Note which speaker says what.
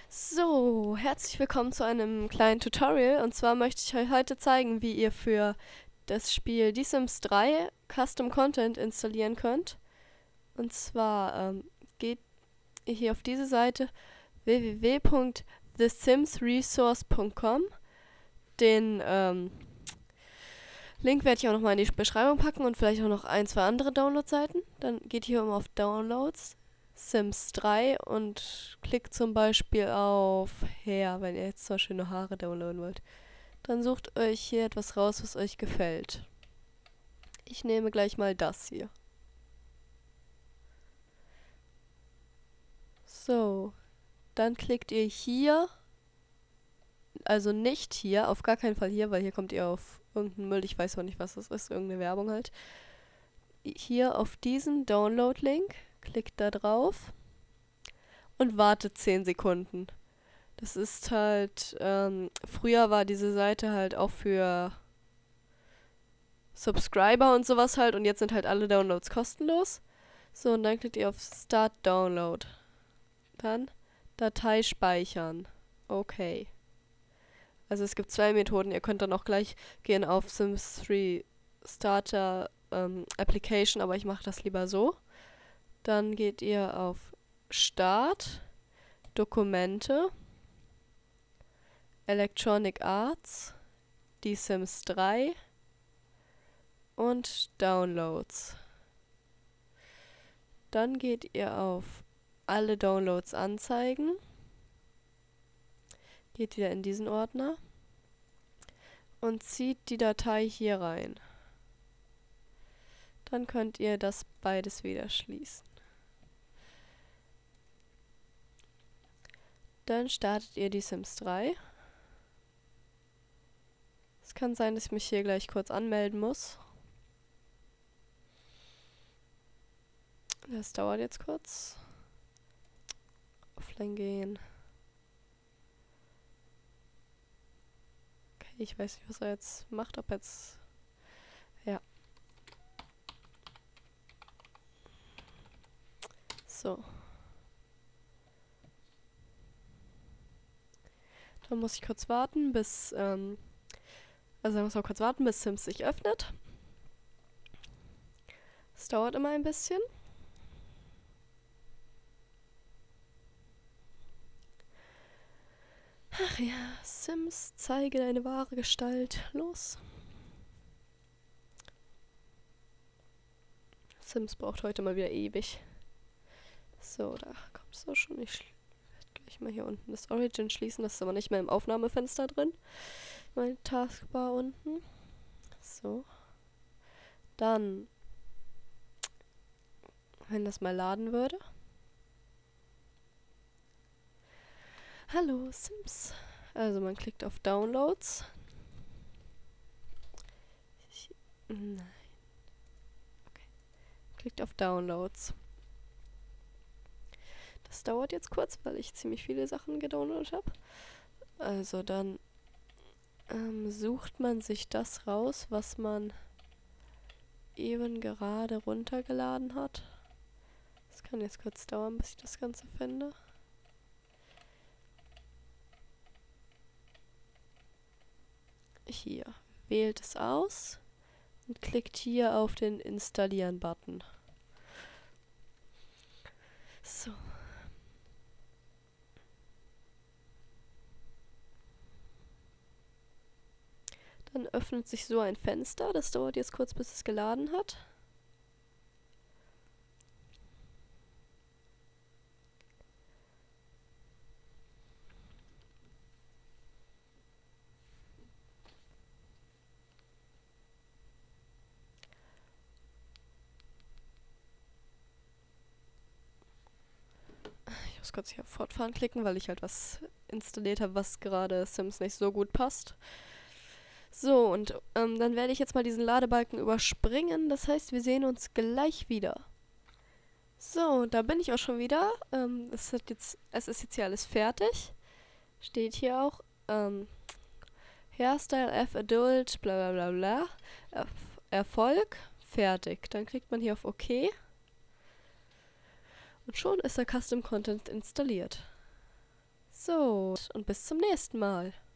Speaker 1: So, herzlich willkommen zu einem kleinen Tutorial. Und zwar möchte ich euch heute zeigen, wie ihr für das Spiel Die Sims 3 Custom Content installieren könnt. Und zwar geht ihr hier auf diese Seite www.thesimsresource.com. Den Link werde ich auch nochmal in die Beschreibung packen und vielleicht auch noch ein, zwei andere Download-Seiten. Dann geht ihr auf Downloads, Sims 3 und klickt zum Beispiel auf Hair, wenn ihr jetzt zum Beispiel nur Haare downloaden wollt. Dann sucht euch hier etwas raus, was euch gefällt. Ich nehme gleich mal das hier. So, dann klickt ihr hier, also nicht hier, auf gar keinen Fall hier, weil hier kommt ihr auf irgendeinen Müll, ich weiß auch nicht, was das ist, irgendeine Werbung halt. Hier auf diesen Download-Link, klickt da drauf und wartet 10 Sekunden. Das ist halt, früher war diese Seite halt auch für Subscriber und sowas halt und jetzt sind halt alle Downloads kostenlos. So, und dann klickt ihr auf Start Download. Dann Datei speichern. Okay. Also es gibt zwei Methoden. Ihr könnt dann auch gleich gehen auf Sims 3 Starter Application, aber ich mache das lieber so. Dann geht ihr auf Start, Dokumente, Electronic Arts, Die Sims 3 und Downloads. Dann geht ihr auf alle Downloads anzeigen. Geht wieder in diesen Ordner und zieht die Datei hier rein. Dann könnt ihr das beides wieder schließen. Dann startet ihr die Sims 3. Es kann sein, dass ich mich hier gleich kurz anmelden muss. Das dauert jetzt kurz. Offline gehen. Okay, ich weiß nicht, was er jetzt macht. Ob jetzt... Ja. So. Dann muss ich kurz warten, bis... Also ich muss auch kurz warten, bis Sims sich öffnet. Es dauert immer ein bisschen. Ach ja, Sims, zeige deine wahre Gestalt. Los. Sims braucht heute mal wieder ewig. So, da kommt es auch schon. Ich werde gleich mal hier unten das Origin schließen. Das ist aber nicht mehr im Aufnahmefenster drin. Mein Taskbar unten. So. Dann, wenn das mal laden würde. Hallo, Sims. Also man klickt auf Downloads. Nein. Okay. Klickt auf Downloads. Das dauert jetzt kurz, weil ich ziemlich viele Sachen gedownloadet habe. Also dann sucht man sich das raus, was man eben gerade runtergeladen hat. Das kann jetzt kurz dauern, bis ich das Ganze finde. Hier. Wählt es aus und klickt hier auf den Installieren-Button. So. Dann öffnet sich so ein Fenster. Das dauert jetzt kurz, bis es geladen hat. Ich muss kurz hier auf Fortfahren klicken, weil ich halt was installiert habe, was gerade Sims nicht so gut passt. So, und dann werde ich jetzt mal diesen Ladebalken überspringen. Das heißt, wir sehen uns gleich wieder. So, da bin ich auch schon wieder. Es ist jetzt hier alles fertig. Steht hier auch. Hairstyle F Adult, bla bla bla bla. Erfolg, fertig. Dann klickt man hier auf OK. Und schon ist der Custom Content installiert. So, und bis zum nächsten Mal.